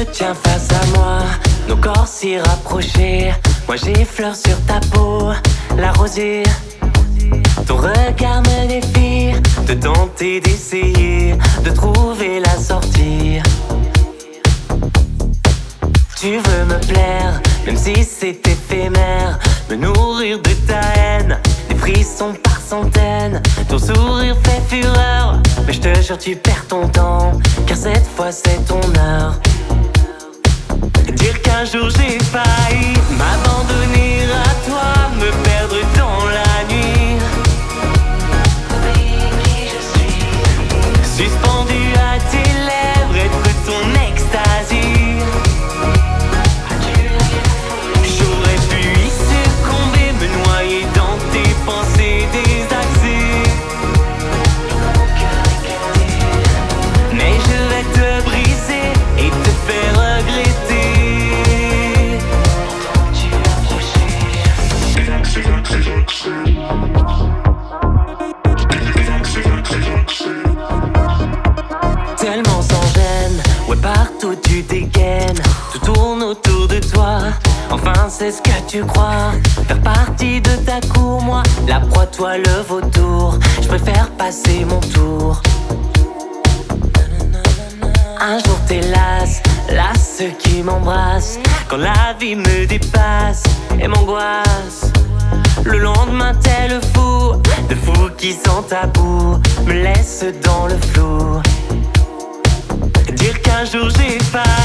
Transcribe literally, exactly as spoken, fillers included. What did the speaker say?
tiens face à moi, nos corps si rapprochés. Moi j'effleure sur ta peau, la rosée. Ton regard me défie, de tenter d'essayer, de trouver la sortie. Tu veux me plaire, même si c'est éphémère, me nourrir de ta haine, des frissons par centaines. Ton sourire fait fureur, mais je te jure tu perds ton temps, car cette fois c'est ton heure. Dire qu'un jour j'ai failli m'abandonner à toi, me perdre dans la nuit. Oublie qui je suis, suspendu à tes lèvres, être ton extasie. J'aurais pu y succomber, me noyer dans tes pensées désaxées. Mais je vais te briser et te faire regretter. Tellement sans gêne, ouais partout tu dégaines, tout tourne autour de toi. Enfin c'est ce que tu crois, faire partie de ta cour, moi la proie, toi le vautour. Je préfère passer mon tour. Un jour t'es lasse, lasse ceux qui m'embrassent, quand la vie me dépasse et m'angoisse. Le lendemain tel fou, de fou qui sans tabou me laisse dans le flou. Dire qu'un jour j'ai failli